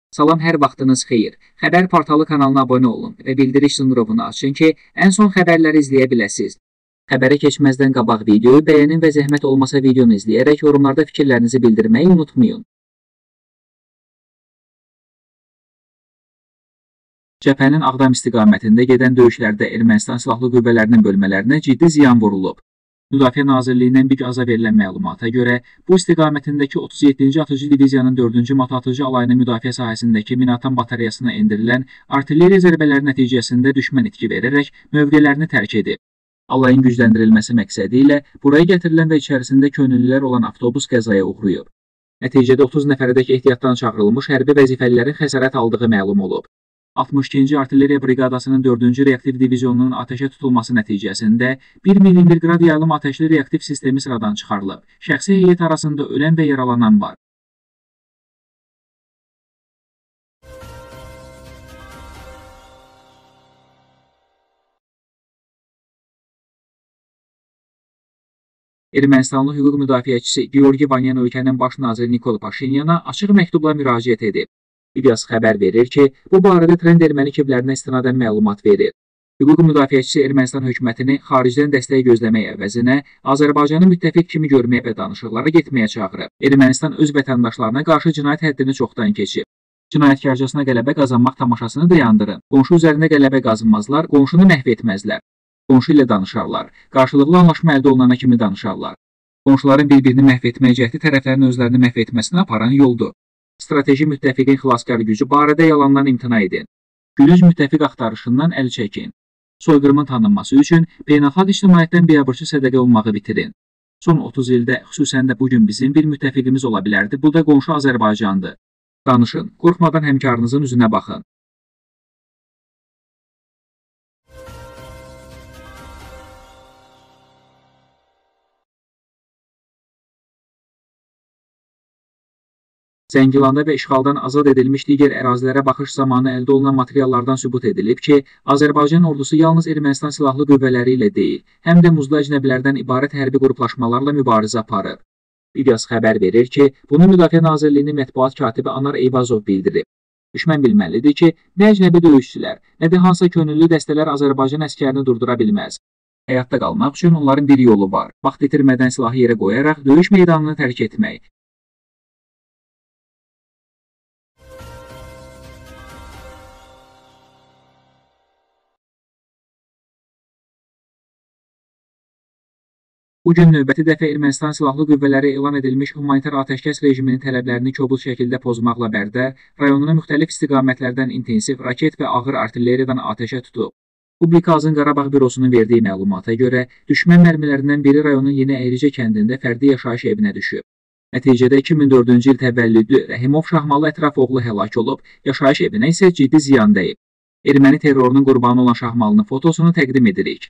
Salam, hər vaxtınız xeyir. Xəbər portalı kanalına abunə olun və bildiriş zınqrovunu açın ki, ən son xəbərləri izləyə biləsiniz. Xəbərə keçməzdən qabaq videoyu bəyənin və zəhmət olmasa videonu izləyərək yorumlarda fikirlərinizi bildirməyi unutmayın. Cəbhənin Ağdam istiqamətində gedən döyüşlərdə Ermənistan silahlı qüvvələrinin bölmələrinə ciddi ziyan vurulub. Müdafiə Nazirliyindən bir aza verilən məlumata görə, bu istiqamətindəki 37-ci Atıcı Diviziyanın 4-cü Motoatıcı alayının müdafiə sahəsindəki minaatan batareyasına endirilən artilleriya zərbələri nəticəsində düşmən itki verərək mövqelərini tərk edib. Alayın gücləndirilməsi məqsədi ilə buraya gətirilən və içərisində könüllülər olan avtobus qəzaya uğrayıb. Nəticədə 30 nəfərdək ehtiyatdan çağırılmış hərbi vəzifəlilərin xəsarət aldığı məlum olub. 62-ci Artilleriya Briqadasının 4-cü reaktiv diviziyonunun atəşə tutulması nəticəsində 1 mm qrad yayılım atəşli reaktiv sistemi sıradan çıxarılıb. Şəxsi heyət arasında ölən və yaralanan var. Ermənistanlı hüquq müdafiəçisi Georgi Vanyan ölkənin baş naziri Nikol Paşinyana açıq məktubla müraciət edib. İlyas xəbər verir ki, bu barədə trend erməni kiblərinə istinadən məlumat verir. Hüquq müdafiəçisi Ermənistan hökumətini xaricdən dəstək gözləmək əvəzinə Azərbaycanı müttəfiq kimi görməyə və danışıqlara getməyə çağırıb. Ermənistan öz vətəndaşlarına qarşı cinayət həddini çoxdan keçib. Cinayətkarcasına qələbə qazanmaq tamaşasını dayandırın. Qonşu üzərində qələbə qazanmazlar, qonşunu məhv etməzlər. Qonşu ilə danışarlar. Qarşılıqlı anlaşma əldə olunana kimi danışarlar. Qonşuların bir-birini məhv etmək cəhdi tərəflərin özlərini məhv etməsinə aparan yoldur. Strateji müttəfiqin xilaskar gücü barədə yalandan imtina edin. Gülünc müttəfiq axtarışından əl çəkin. Soyqırımın tanınması üçün beynəlxalq ictimaiyyətdən biabırçı sədəqə olmağı bitirin. Son 30 ildə, xüsusən də bugün bizim bir müttəfiqimiz ola bilərdi, bu da qonşu Azərbaycandır. Danışın, qorxmadan həmkarınızın üzünə baxın. Zəngilanda və işğaldan azad edilmiş digər ərazilərə baxış zamanı əldə olunan materiallardan sübut edilib ki, Azərbaycan ordusu yalnız Ermənistan silahlı qüvvələri ilə deyil, həm də muzlu əcnəbilərdən ibarət hərbi qruplaşmalarla mübarizə aparır. İlyas xəbər verir ki, bunu Müdafiə Nazirliyinin mətbuat katibi Anar Eyvazov bildirib. Düşmən bilməlidir ki, nə əcnəbi döyüşçülər, nə də hansısa könüllü dəstələr Azərbaycan əskərini durdura bilməz. Həyatda qalmaq üçün onların bir yolu var. Vaxt itirmədən silahı yerə qoyaraq döyüş meydanını tərk etmək. Bugün növbəti dəfə Ermənistan silahlı qüvvələri elan edilmiş humanitar atəşkəs rejiminin tələblərini kobud şəkildə pozmaqla bərdə, rayonuna müxtəlif istiqamətlərdən intensiv raket və ağır artilleriyadan atəşə tutub. Publikazın Qarabağ bürosunun verdiyi məlumata görə, düşmən mərmilərindən biri rayonun Yeni Əyricə kəndində fərdi yaşayış evinə düşüb. Nəticədə 2004-cü il təvəllüdlü Rəhimov Şahmalı Ətrafoğlu həlak olub, yaşayış evinə isə ciddi ziyan dəyib. Erməni terrorunun qurbanı olan Şahmalının fotosunu təqdim edirik.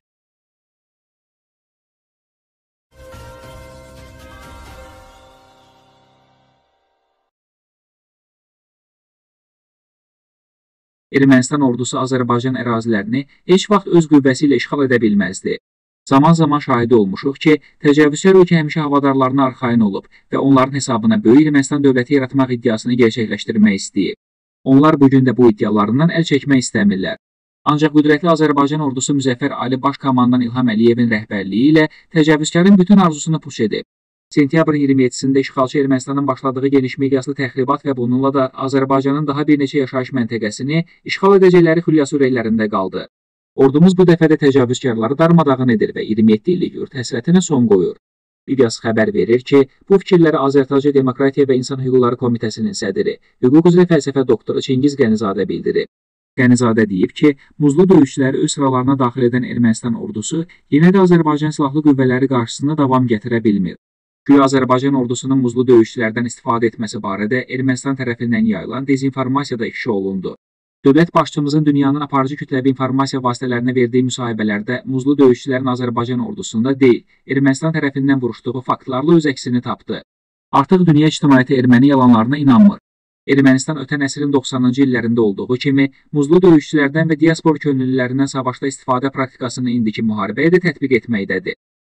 Ermənistan ordusu Azərbaycan ərazilərini heç vaxt öz qüvvəsi ilə işğal edə bilməzdi. Zaman-zaman şahidi olmuşuq ki, təcavüzkar ölkə həmişə havadarlarına arxayın olub və onların hesabına böyük Ermənistan dövləti yaratmaq iddiasını gerçəkləşdirmək istəyib. Onlar bugün də bu iddialarından əl çəkmək istəmirlər. Ancaq qüdrətli Azərbaycan ordusu Müzəffər Ali Baş Komandan İlham Əliyevin rəhbərliyi ilə təcavüzkarın bütün arzusunu puç edib. Sentyabrın 27-sində işğalçı Ermənistanın başladığı geniş miqyaslı təxribat və bununla da Azərbaycanın daha bir neçə yaşayış məntəqəsini işğal edəcəkləri xülyası ürəklərində qaldı. Ordumuz bu dəfə də təcavüzkarları darmadağın edir və 27 illik yurt həsrətinə son qoyur. İlyas xəbər verir ki, bu fikirləri Azərtacı Demokratiya və İnsan Hüquqları Komitəsinin sədri, hüquq üzrə fəlsəfə doktoru Çingiz Qənizadə bildirib. Qənizadə deyib ki, muzlu döyüşçüləri öz sıralarına daxil edən Ermənistan ordusu yenə də Azərbaycan silahlı qüvvələri qarşısında davam gətirə bilmir. Güya Azərbaycan ordusunun muzlu döyüşçülərdən istifadə etməsi barədə Ermənistan tərəfindən yayılan dezinformasiyada ifşa olundu. Dövlət başçımızın dünyanın aparıcı kütləvi informasiya vasitələrinə verdiyi müsahibələrdə muzlu döyüşçülərin Azərbaycan ordusunda deyil, Ermənistan tərəfindən vuruşduğu faktlarla öz əksini tapdı. Artıq dünya ictimaiyyəti erməni yalanlarına inanmır. Ermənistan ötən əsrin 90-cı illərində olduğu kimi muzlu döyüşçülərdən və diaspor könüllülərindən savaşda istifadə praktikasını indiki müharibəyə də tətbiq etməkdədir.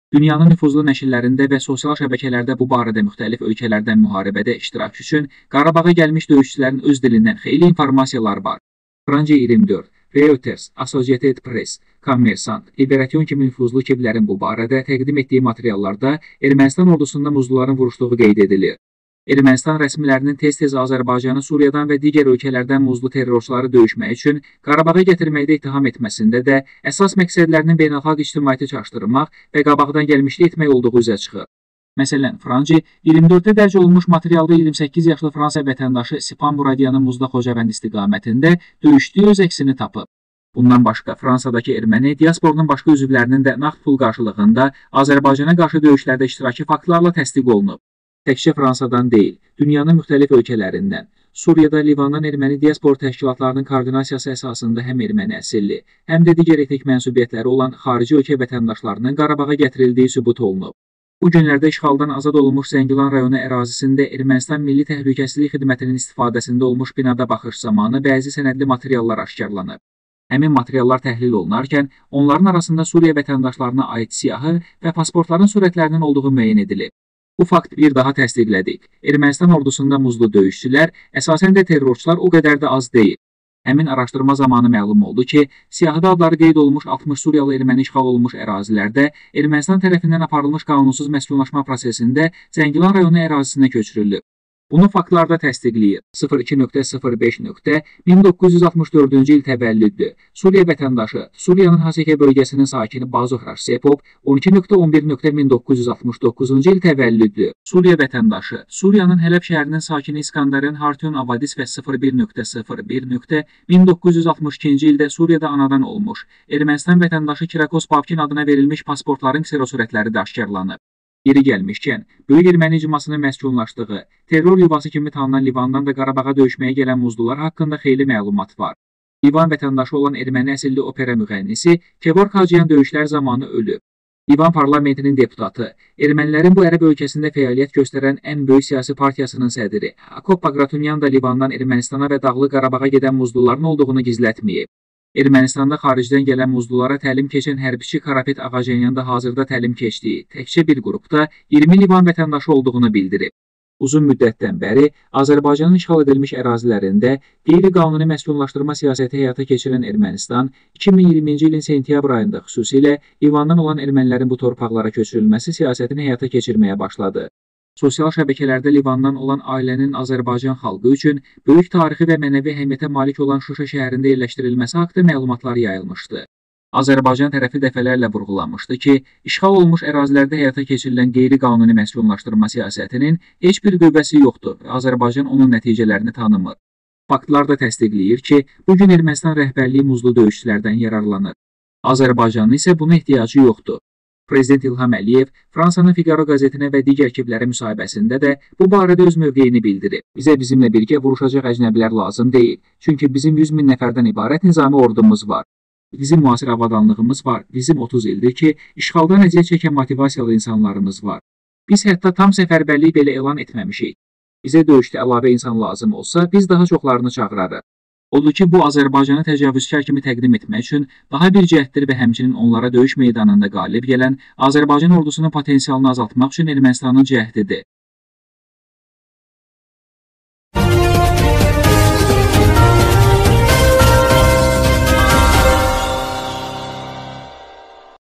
Dünyanın nüfuzlu nəşrlərində və sosial şəbəkələrdə bu barədə müxtəlif ölkələrdən müharibədə iştirak üçün Qarabağa gəlmiş döyüşçülərin öz dilindən xeyli informasiyalar var. France 24, Reuters, Associated Press, Kommersant, Liberation kimi nüfuzlu kimlərin bu barədə təqdim etdiyi materiallarda Ermənistan ordusunda muzluların vuruşduğu qeyd edilir. Ermənistan rəsmilərinin tez-tez Azərbaycanı Suriyadan və digər ölkələrdən muzlu terrorçuları döyüşmək üçün Qarabağa gətirməkdə ittiham etməsində də əsas məqsədlərinin beynəlxalq ictimaiyyəti çaşdırmaq və qabaqdan gəlmişlik etmək olduğu üzə çıxır. Məsələn, France 24-də dərc olunmuş materialda 28 yaşlı Fransa vətəndaşı Sipan Muradyanın Muzda Xocavənd istiqamətində döyüşdüyü öz əksini tapıb. Bundan başqa, Fransadakı erməni diasporunun başqa üzvlərinin də nağd pul qarşılığında Azərbaycana qarşı döyüşlərdə iştirakı faktlarla təsdiq olunub. Təkcə Fransadan deyil, dünyanın müxtəlif ölkələrindən, Suriyada, Livandan erməni diaspor təşkilatlarının koordinasiyası əsasında həm erməni əsilli, həm də digər etnik mənsubiyyətləri olan xarici ölkə vətəndaşlarının Qarabağa gətirildiyi sübut olunub. Bu günlərdə işğaldan azad olunmuş Zəngilan rayonu ərazisində Ermənistan Milli Təhlükəsizlik Xidmətinin istifadəsində olmuş binada baxış zamanı bəzi sənədli materiallar aşkarlanıb. Həmin materiallar təhlil olunarkən, onların arasında Suriya vətəndaşlarına aid siyahı və pasportların sürətlərinin olduğu müəyyən edilib. Bu fakt bir daha təsdiqlədik. Ermənistan ordusunda muzlu döyüşçülər, əsasən də terrorçular o qədər də az deyil. Həmin araşdırma zamanı məlum oldu ki, siyahıda adları qeyd olunmuş 60 Suriyalı erməni işğal olunmuş ərazilərdə Ermənistan tərəfindən aparılmış qanunsuz məskunlaşma prosesində Zəngilan rayonu ərazisinə köçürülüb. Bunu faktlarda təsdiqləyir. 02.05.1964-cü il təvəllüddür. Suriya vətəndaşı, Suriyanın Hasəkə bölgəsinin sakini Bazuh Raşsepov 12.11.1969-cu il təvəllüddür. Suriya vətəndaşı, Suriyanın Hələb şəhərinin sakini İskandarın Hartun Avadis və 01.01.1962-ci ildə Suriyada anadan olmuş. Ermənistan vətəndaşı Kirakos Babkin adına verilmiş pasportların kserosürətləri də aşkarlanıb. Yeri gəlmişkən, böyük erməni icmasının məskunlaşdığı, terror yuvası kimi tanınan Livandan da Qarabağa döyüşməyə gələn muzlular haqqında xeyli məlumat var. Livan vətəndaşı olan erməni əsilli opera müğənnisi Kevork Hacıyan döyüşlər zamanı ölüb. Livan parlamentinin deputatı, ermənilərin bu ərəb ölkəsində fəaliyyət göstərən ən böyük siyasi partiyasının sədri Akop Bagratunyan da Livandan Ermənistana və Dağlıq Qarabağa gedən muzluların olduğunu gizlətməyib. Ermənistanda xaricdən gələn muzlulara təlim keçən hərbiçi Karapet Ağacanyan da hazırda təlim keçdiyi təkcə bir qrupda 20 Livan vətəndaşı olduğunu bildirib. Uzun müddətdən bəri Azərbaycanın işğal edilmiş ərazilərində qeyri-qanuni məskunlaşdırma siyasəti həyata keçirən Ermənistan 2020-ci ilin sentyabr ayında xüsusilə Livandan olan ermənilərin bu torpaqlara köçürülməsi siyasətini həyata keçirməyə başladı. Sosial şəbəkələrdə Livandan olan ailənin Azərbaycan xalqı üçün böyük tarixi və mənəvi əhəmiyyətə malik olan Şuşa şəhərində yerləşdirilməsi haqqında məlumatlar yayılmışdı. Azərbaycan tərəfi dəfələrlə vurğulamışdı ki, işğal olunmuş ərazilərdə həyata keçirilən qeyri-qanuni məskunlaşdırma siyasətinin heç bir qüvvəsi yoxdur və Azərbaycan onun nəticələrini tanımır. Faktlar da təsdiqləyir ki, bugün Ermənistan rəhbərliyi muzlu döyüşçülərdən yararlanır. Azərbaycanın isə buna ehtiyacı yoxdur. Prezident İlham Əliyev Fransanın Figaro qəzetinə və digər kimlərə müsahibəsində də bu barədə öz mövqeyini bildirib. Bizə bizimlə birgə vuruşacaq əcnəbilər lazım deyil, çünki bizim 100 min nəfərdən ibarət nizami ordumuz var. Bizim müasir avadanlığımız var, bizim 30 ildir ki, işğaldan əziyyət çəkən motivasiyalı insanlarımız var. Biz hətta tam səfərbərlik belə elan etməmişik. Bizə döyüşdə əlavə insan lazım olsa, biz daha çoxlarını çağırarıq. Odur ki, bu Azərbaycanı təcavüzkar kimi təqdim etmək üçün daha bir cəhddir və həmçinin onlara döyüş meydanında qalib gələn Azərbaycan ordusunun potensialını azaltmaq üçün Ermənistanın cəhdidir.